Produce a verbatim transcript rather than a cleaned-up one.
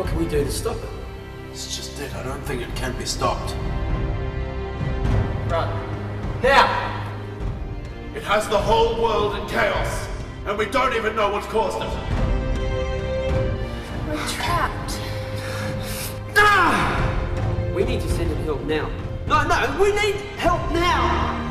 What can we do to stop it? It's just dead. I don't think it can be stopped. Right. Now! It has the whole world in chaos, and we don't even know what's caused it. We're trapped. Ah! We need to send him help now. No, no, we need help now!